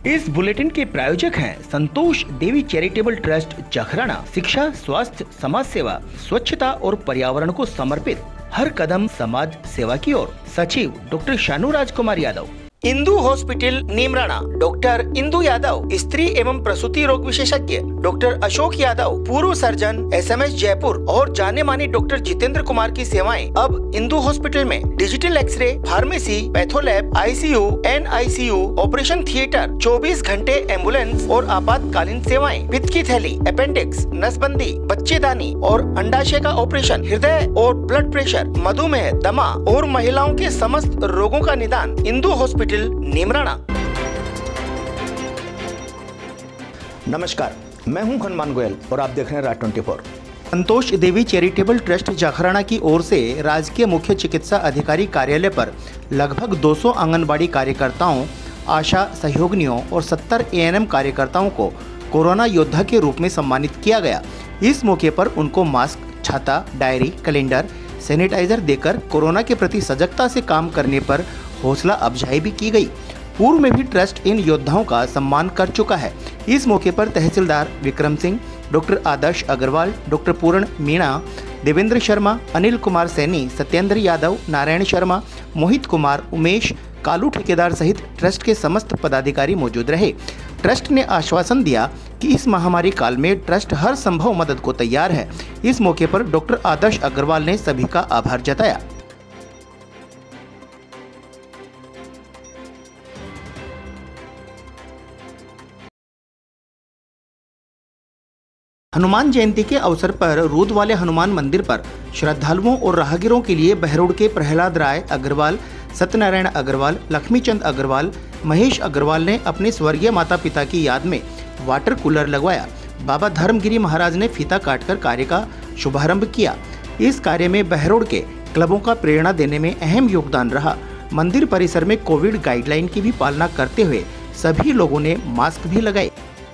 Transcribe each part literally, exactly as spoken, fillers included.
इस बुलेटिन के प्रायोजक हैं संतोष देवी चैरिटेबल ट्रस्ट जखराना। शिक्षा, स्वास्थ्य, समाज सेवा, स्वच्छता और पर्यावरण को समर्पित हर कदम समाज सेवा की ओर। सचिव doctor Shanu Rajkumar Yadav. Indu hospital Neemrana. Doctor Indu Yadav, स्त्री एवं प्रसूति रोग विशेषज्ञ। डॉक्टर अशोक यादव, पूर्व सर्जन, एसएमएस जयपुर। और जाने माने डॉक्टर जितेंद्र कुमार की सेवाएं अब इंदु हॉस्पिटल में। Digital X-ray, pharmacy, patholab, ICU, NICU, operation theatre, चौबीस घंटे एम्बुलेंस और आपातकालीन सेवाएं, पित्त की थैली, अपेंडिक्स, नसबंदी, बच्चेदानी और अंडाशय का ऑपरेशन, हृदय और ब्लड प्रेशर, मधुमेह, दमा और महिलाओं के समस्त रोगों का निदान इंदु हॉस्पिटल नीमराना। नमस्कार, मैं हूं हनुमान गोयल और आप देख रहे हैं राज चौबीस। संतोष देवी चैरिटेबल ट्रस्ट जखराना की ओर से राजकीय मुख्य चिकित्सा अधिकारी कार्यालय पर लगभग दो सौ आंगनबाड़ी कार्यकर्ताओं, आशा सहयोगिनियों और सत्तर एएनएम कार्यकर्ताओं को कोरोना योद्धा के रूप में सम्मानित किया गया। इस मौके पर उनको मास्क, छाता, डायरी, कैलेंडर, सैनिटाइजर देकर कोरोना के प्रति सजगता से काम करने पर हौसला अफजाई भी की गई। पूर्व में भी ट्रस्ट इन योद्धाओं का सम्मान कर चुका है। इस मौके पर तहसीलदार विक्रम सिंह, डॉक्टर आदर्श अग्रवाल, डॉक्टर पूर्ण मीणा, देवेंद्र शर्मा, अनिल कुमार सैनी, सत्येंद्र यादव, नारायण शर्मा, मोहित कुमार, उमेश, कालू ठेकेदार सहित ट्रस्ट के समस्त पदाधिकारी मौजूद रहे। ट्रस्ट ने आश्वासन दिया कि इस महामारी काल में ट्रस्ट हर संभव मदद को तैयार है। इस मौके पर डॉक्टर आदर्श अग्रवाल ने सभी का आभार जताया। हनुमान जयंती के अवसर पर रूद वाले हनुमान मंदिर पर श्रद्धालुओं और राहगीरों के लिए बहरोड के प्रहलाद राय अग्रवाल, सत्यनारायण अग्रवाल, लक्ष्मीचंद अग्रवाल, महेश अग्रवाल ने अपने स्वर्गीय माता पिता की याद में वाटर कूलर लगवाया। बाबा धर्मगिरी महाराज ने फीता काटकर कार्य का शुभारंभ किया। इस कार्य में बहरोड के क्लबों का प्रेरणा देने में अहम योगदान रहा। मंदिर परिसर में कोविड गाइडलाइन की भी पालना करते हुए सभी लोगों ने मास्क भी लगाए।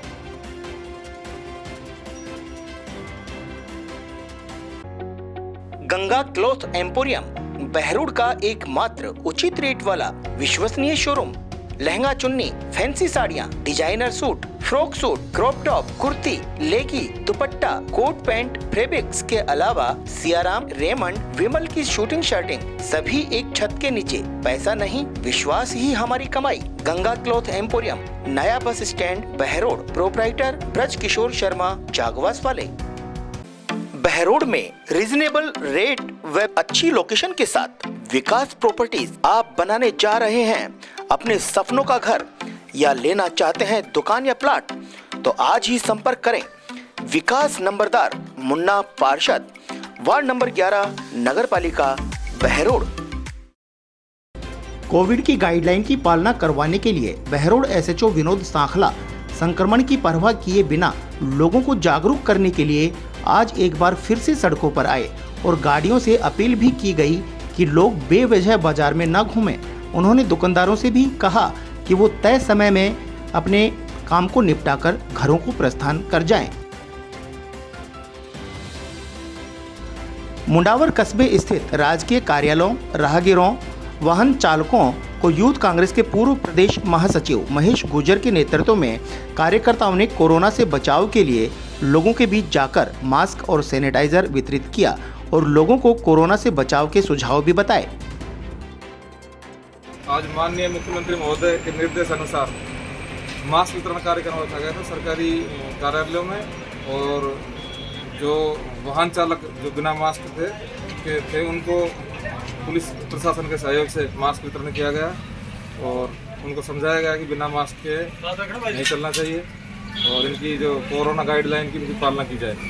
गंगा क्लॉथ एम्पोरियम, बहरोड का एकमात्र उचित रेट वाला विश्वसनीय शोरूम। लहंगा, चुन्नी, फैंसी साड़ियाँ, designer suit, frock suit, crop top, kurti, लेगी, दुपट्टा, कोट पैंट, फैब्रिक्स के अलावा सियाराम, रेमंड, विमल की शूटिंग शर्टिंग, सभी एक छत के नीचे। पैसा नहीं, विश्वास ही हमारी कमाई। गंगा क्लॉथ एम्पोरियम, नया bus stand, Behror. Proprietor Braj Kishore Sharma, Jagwas वाले। बहरोड में रीजनेबल रेट व अच्छी लोकेशन के साथ विकास प्रॉपर्टीज। आप बनाने जा रहे हैं अपने सपनों का घर या लेना चाहते हैं दुकान या प्लाट, तो आज ही संपर्क करें। विकास नंबरदार मुन्ना पार्षद, वार्ड नंबर ग्यारह, नगर पालिका बहरोड। कोविड की गाइडलाइन की पालना करवाने के लिए बहरोड एसएचओ विनोद सांखला संक्रमण की परवाह किए बिना लोगों को जागरूक करने के लिए आज एक बार फिर से सड़कों पर आए और गाड़ियों से अपील भी की गई कि लोग बेवजह बाजार में न घूमें। उन्होंने दुकानदारों से भी कहा कि वो तय समय में अपने काम को निपटाकर घरों को प्रस्थान कर जाएं। मुंडावर कस्बे स्थित राजकीय कार्यालयों, राहगीरों, वाहन चालकों को यूथ कांग्रेस के पूर्व प्रदेश महासचिव महेश गुर्जर के नेतृत्व में कार्यकर्ताओं ने कोरोना से बचाव के लिए लोगों के बीच जाकर मास्क और सैनिटाइजर वितरित किया और लोगों को कोरोना से बचाव के सुझाव भी बताए। आज माननीय मुख्यमंत्री महोदय के निर्देश अनुसार मास्क वितरण कार्यक्रम रखा गया था सरकारी कार्यालयों में, और जो वाहन चालक जो बिना मास्क थे के थे उनको पुलिस प्रशासन के सहयोग से मास्क वितरण किया गया और उनको समझाया गया कि बिना मास्क के नहीं चलना चाहिए और इनकी जो कोरोना गाइडलाइन की भी पालना की जाए।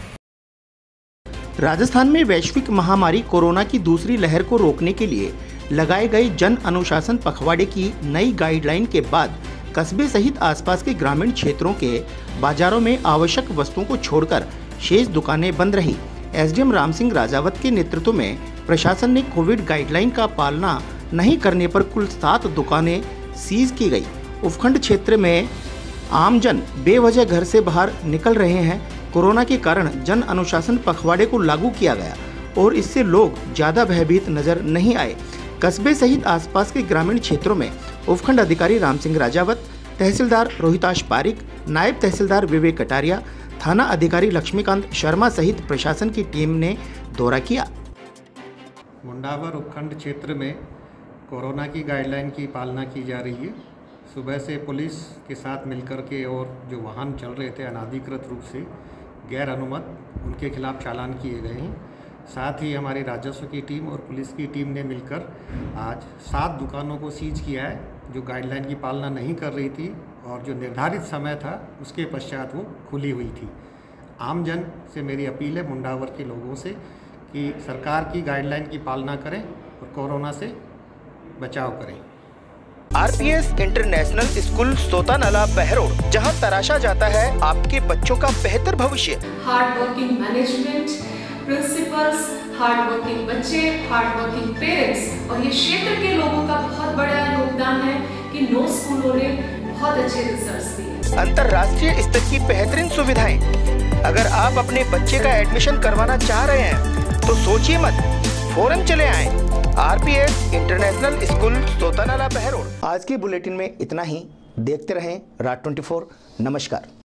राजस्थान में वैश्विक महामारी कोरोना की दूसरी लहर को रोकने के लिए लगाए गए जन अनुशासन पखवाड़े की नई गाइडलाइन के बाद कस्बे सहित आसपास के ग्रामीण क्षेत्रों के बाजारों में आवश्यक वस्तुओं को छोड़कर शेष दुकानें बंद रही। एसडीएम राम सिंह राजावत के नेतृत्व में प्रशासन ने कोविड गाइडलाइन का पालना नहीं करने पर कुल सात दुकानें सीज की गई। उपखंड क्षेत्र में आमजन बेवजह घर से बाहर निकल रहे हैं। कोरोना के कारण जन अनुशासन पखवाड़े को लागू किया गया और इससे लोग ज्यादा भयभीत नजर नहीं आए। कस्बे सहित आसपास के ग्रामीण क्षेत्रों में उपखंड अधिकारी राम सिंह राजावत, तहसीलदार रोहिताश पारिक, नायब तहसीलदार विवेक कटारिया, थाना अधिकारी लक्ष्मीकांत शर्मा सहित प्रशासन की टीम ने दौरा किया। मुंडावर उपखंड क्षेत्र में कोरोना की गाइडलाइन की पालना की जा रही है। सुबह से पुलिस के साथ मिलकर के और जो वाहन चल रहे थे अनाधिकृत रूप से गैर अनुमत, उनके खिलाफ चालान किए गए हैं। साथ ही हमारी राजस्व की टीम और पुलिस की टीम ने मिलकर आज सात दुकानों को सीज किया है जो गाइडलाइन की पालना नहीं कर रही थी और जो निर्धारित समय था उसके पश्चात वो खुली हुई थी। आमजन से मेरी अपील है मुंडावर के लोगों से कि सरकार की गाइडलाइन की पालना करें और कोरोना से बचाव करें। RPS international school Sotanala Behror, जहां तराशा जाता है आपके बच्चों का बेहतर भविष्य। Hard working management, principals, hard working बच्चे, हार्ड वर्किंग पेरेंट्स और ये क्षेत्र के लोगों का बहुत बड़ा योगदान है कि नौ स्कूलों ने बहुत अच्छे रिजल्ट्स दिए। अंतर्राष्ट्रीय स्तर की बेहतरीन सुविधाएं। अगर आप अपने बच्चे का एडमिशन करवाना चाह रहे हैं तो सोचिए मत, फौरन चले आएं। RPS international school Sotanala Behror. आज के बुलेटिन में इतना ही। देखते रहें राज चौबीस। नमस्कार।